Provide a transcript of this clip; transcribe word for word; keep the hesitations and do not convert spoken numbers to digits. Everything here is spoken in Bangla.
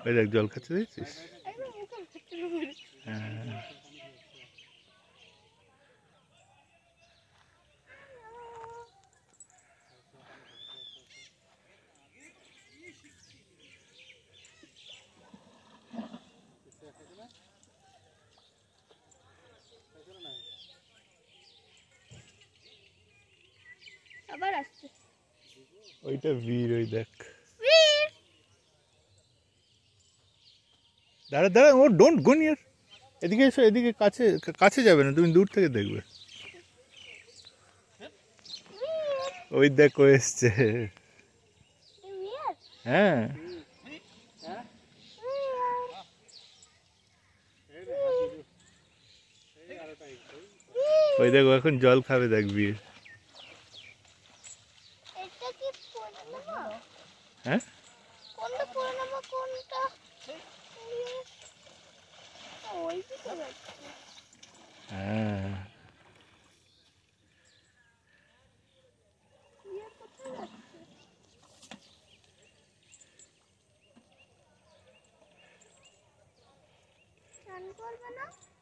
ওই দেখ জল খাচ্ছে দেখছিস? হ্যাঁ আবার আসছে ওইটা বীর, ওই দেখ দাঁড়া দাঁড়া, ও ডোন্ট গো নিয়ার। এদিকে এসো, এদিকে কাছে কাছে যাবে না, তুমি দূর থেকে দেখবে। ওই দেখ ও এসছে। হ্যাঁ ওই দেখো এখন জল খাবে, দেখ বীর। হ্যাঁ হ্যাঁ করবে না।